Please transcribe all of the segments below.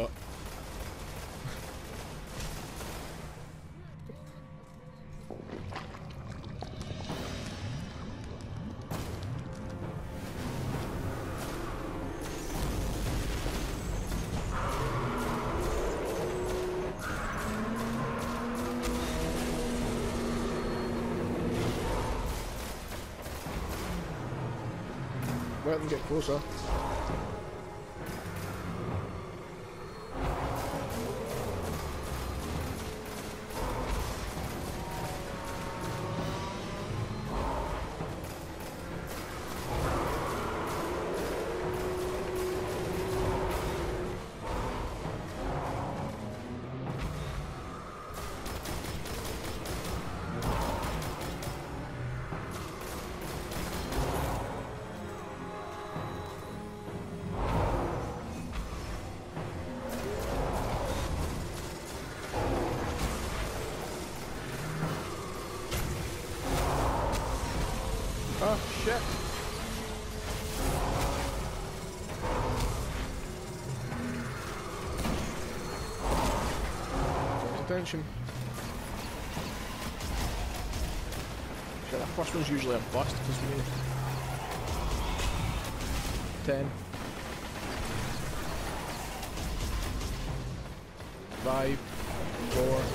not. Let them get closer. Oh shit! Attention. Shit, that first one's usually a bust because we need 10 5 4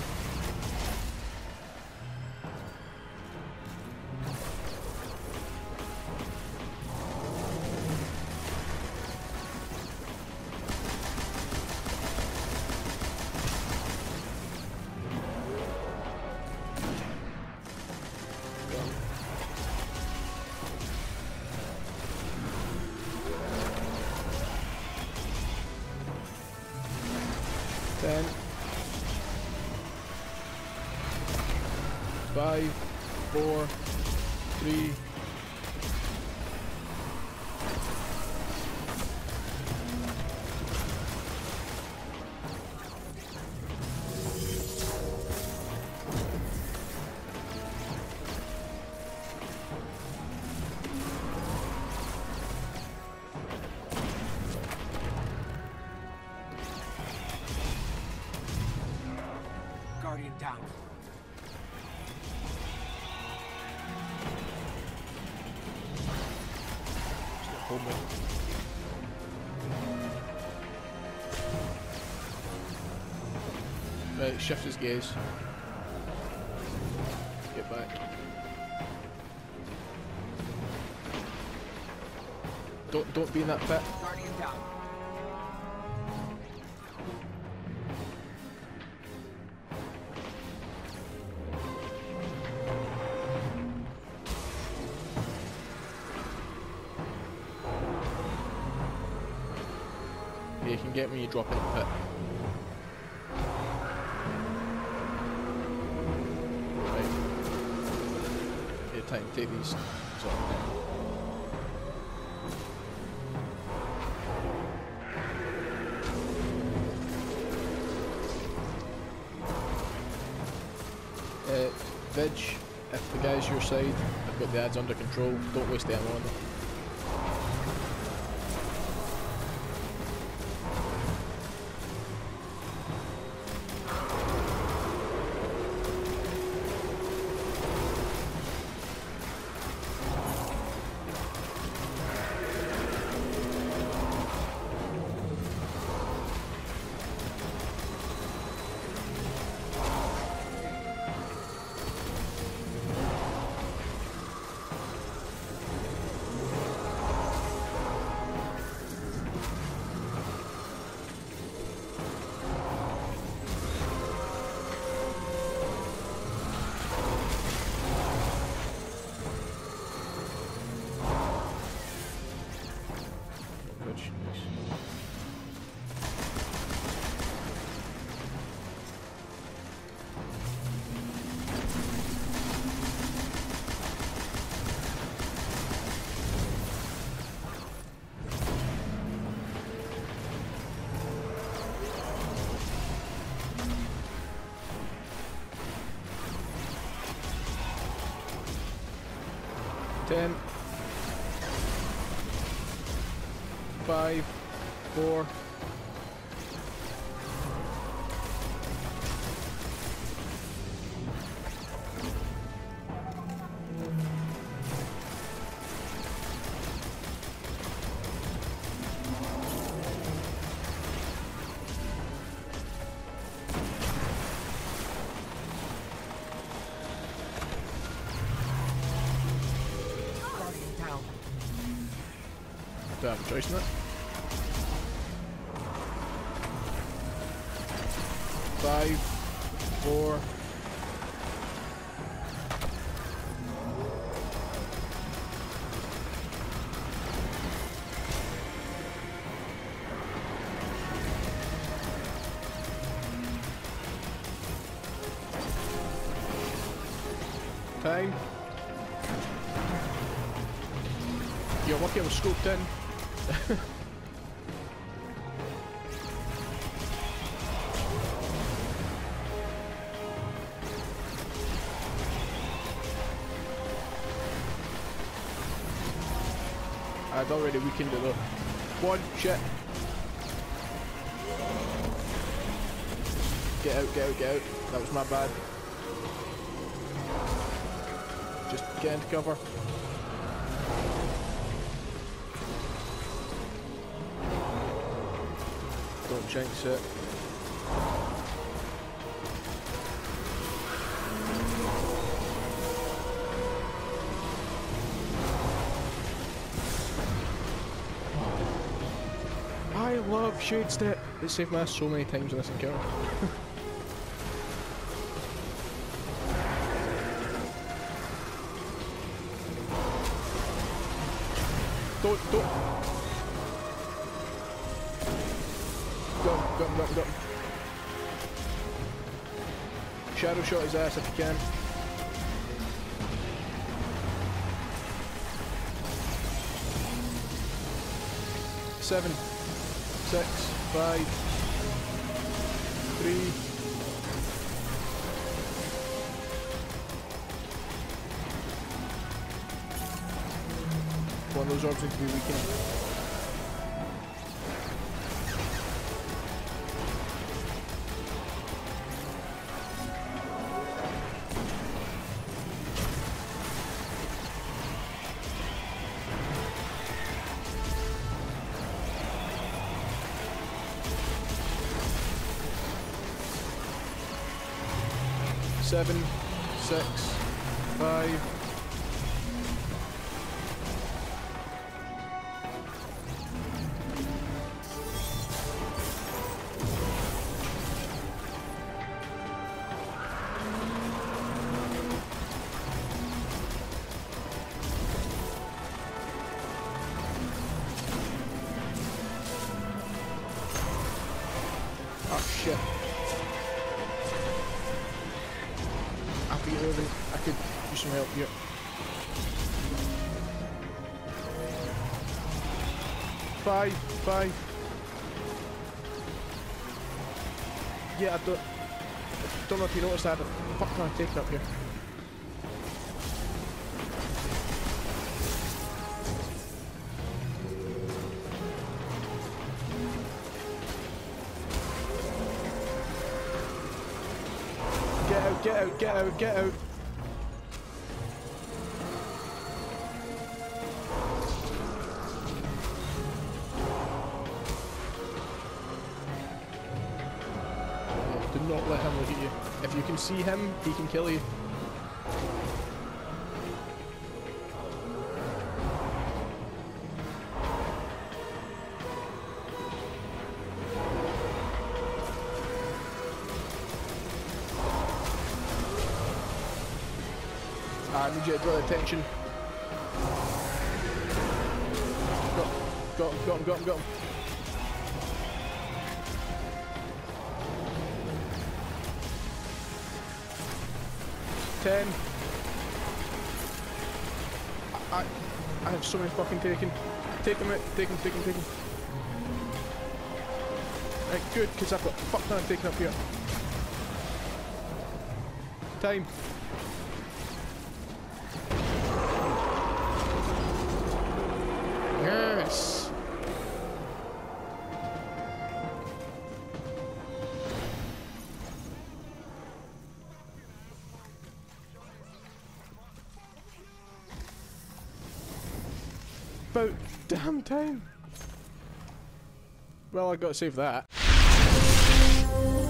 10 5 4 3 Guardian down. Hold me. Right, shift his gaze. Get back. Don't be in that pit. Guardian down. Yeah, you can get when you drop in the pit. Right. Yeah, time to take these. So, Vig, if the guy's your side, I've got the ads under control, don't waste ammo on them. Ten, 5 4 Do I have a choice in it? 5, 4. Time. You're lucky I was scoped in. I'd already weakened it though. One, shit. Get out, get out, get out. That was my bad. Just get into cover. Don't jinx it. I love Shade Step. It saved my ass so many times in this encounter. Don't. Got him. Shadow shot his ass if you can. Seven, 6, 5, 3. One of those orbs need to be weakened. Seven, 6, 5. Oh shit. I could use some help here. Five. Yeah, I don't know if you noticed, I had a fuck ton taken up here. Get out. Do not let him look at you. If you can see him, he can kill you. I need you to draw attention. Got him. 10. I have so many fucking taken. Take them out. Take them. Right, good, because I've got fuck ton taken up here. Time. Yes. About damn time. Well, I gotta save that.